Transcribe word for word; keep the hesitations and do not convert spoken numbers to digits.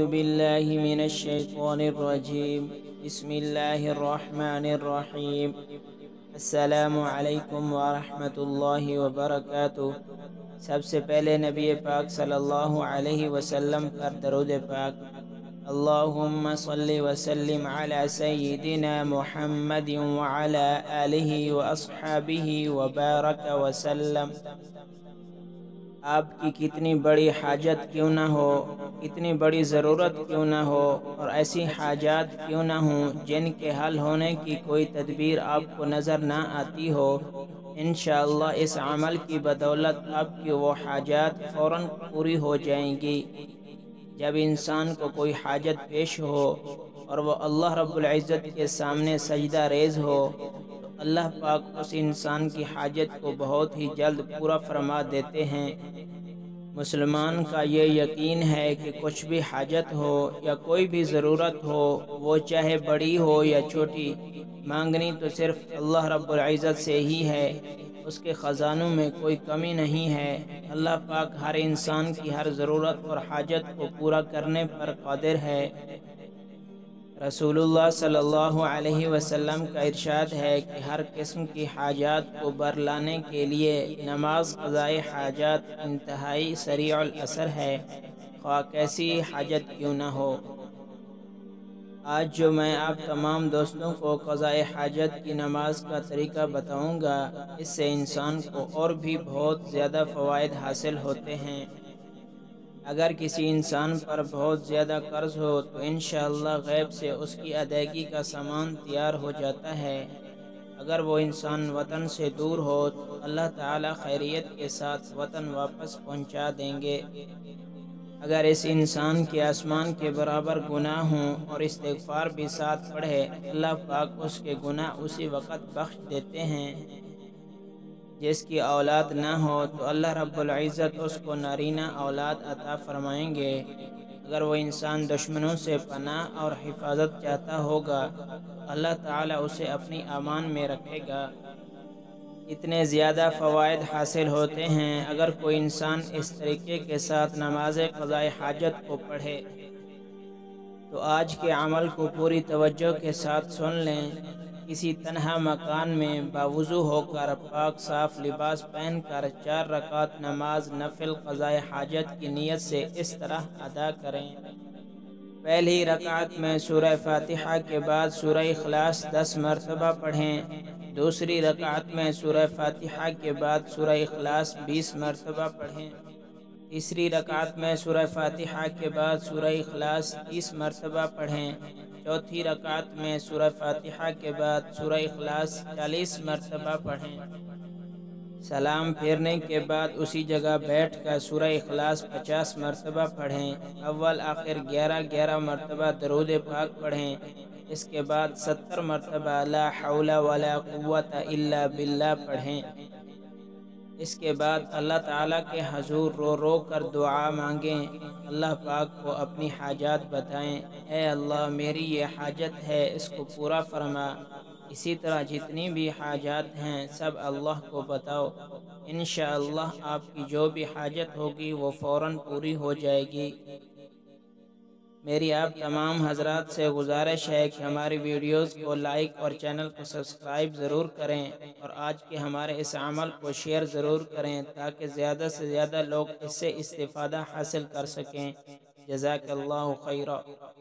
باللہ من الشیطان الرجیم بسم اللہ الرحمن الرحیم السلام علیکم ورحمۃ اللہ وبرکاتہ۔ سب سے پہلے نبی پاک صلی اللہ علیہ وسلم پر درود پاک۔ اللہم صلی وسلم علی سیدنا محمد وعلی آلہ واصحابہ وبارک وسلم۔ آپ کی کتنی بڑی حاجت کیوں نہ ہو، کتنی بڑی ضرورت کیوں نہ ہو، اور ایسی حاجات کیوں نہ ہوں جن کے حل ہونے کی کوئی تدبیر آپ کو نظر نہ آتی ہو، انشاءاللہ اس عمل کی بدولت آپ کی وہ حاجات فوراً پوری ہو جائیں گی۔ جب انسان کو کوئی حاجت پیش ہو اور وہ اللہ رب العزت کے سامنے سجدہ ریز ہو تو اللہ پاک اس انسان کی حاجت کو بہت ہی جلد پورا فرما دیتے ہیں۔ مسلمان کا یہ یقین ہے کہ کچھ بھی حاجت ہو یا کوئی بھی ضرورت ہو، وہ چاہے بڑی ہو یا چھوٹی، مانگنی تو صرف اللہ رب العزت سے ہی ہے۔ اس کے خزانوں میں کوئی کمی نہیں ہے۔ اللہ پاک ہر انسان کی ہر ضرورت اور حاجت کو پورا کرنے پر قادر ہے۔ رسول اللہ صلی اللہ علیہ وسلم کا ارشاد ہے کہ ہر قسم کی حاجات کو برلانے کے لیے نماز قضائے حاجات انتہائی سریع الاثر ہے، خواہ کیسی حاجت کیوں نہ ہو۔ آج جو میں آپ تمام دوستوں کو قضائے حاجت کی نماز کا طریقہ بتاؤں گا، اس سے انسان کو اور بھی بہت زیادہ فوائد حاصل ہوتے ہیں۔ اگر کسی انسان پر بہت زیادہ قرض ہو تو انشاءاللہ غیب سے اس کی ادائیگی کا سامان تیار ہو جاتا ہے۔ اگر وہ انسان وطن سے دور ہو تو اللہ تعالی خیریت کے ساتھ وطن واپس پہنچا دیں گے۔ اگر اس انسان کے آسمان کے برابر گناہ ہوں اور استغفار بھی ساتھ پڑھے، اللہ پاک اس کے گناہ اسی وقت بخش دیتے ہیں۔ جس کی اولاد نہ ہو تو اللہ رب العزت اس کو نارینہ اولاد عطا فرمائیں گے۔ اگر وہ انسان دشمنوں سے پناہ اور حفاظت چاہتا ہوگا تو اللہ تعالی اسے اپنی امان میں رکھے گا۔ اتنے زیادہ فوائد حاصل ہوتے ہیں اگر کوئی انسان اس طریقے کے ساتھ نماز قضائے حاجت کو پڑھے۔ تو آج کے عمل کو پوری توجہ کے ساتھ سن لیں۔ کسی تنہا مکان میں باوضو ہو کر پاک صاف لباس پہن کر چار رکعت نماز نفل قضائے حاجت کی نیت سے اس طرح ادا کریں۔ پہلی رکعت میں سورہ فاتحہ کے بعد سورہ اخلاص دس مرتبہ پڑھیں۔ دوسری رکعت میں سورہ فاتحہ کے بعد سورہ اخلاص بیس مرتبہ پڑھیں۔ تیسری رکعت میں سورہ فاتحہ کے بعد سورہ اخلاص تیس مرتبہ پڑھیں۔ چوتھی رکعت میں سورہ فاتحہ کے بعد سورہ اخلاص چالیس مرتبہ پڑھیں۔ سلام پھیرنے کے بعد اسی جگہ بیٹھ کر سورہ اخلاص پچاس مرتبہ پڑھیں۔ اول آخر گیارہ گیارہ مرتبہ درود پاک پڑھیں۔ اس کے بعد ستر مرتبہ لا حول ولا قوت الا باللہ پڑھیں۔ اس کے بعد اللہ تعالیٰ کے حضور رو رو کر دعا مانگیں، اللہ پاک کو اپنی حاجات بتائیں، اے اللہ میری یہ حاجت ہے، اس کو پورا فرما۔ اسی طرح جتنی بھی حاجات ہیں سب اللہ کو بتاؤ، انشاءاللہ آپ کی جو بھی حاجت ہوگی وہ فوراً پوری ہو جائے گی۔ میری آپ تمام حضرات سے گزارش ہے کہ ہماری ویڈیوز کو لائک اور چینل کو سبسکرائب ضرور کریں، اور آج کے ہمارے اس عمل کو شیئر ضرور کریں تاکہ زیادہ سے زیادہ لوگ اس سے استفادہ حاصل کر سکیں۔ جزاک اللہ خیرہ۔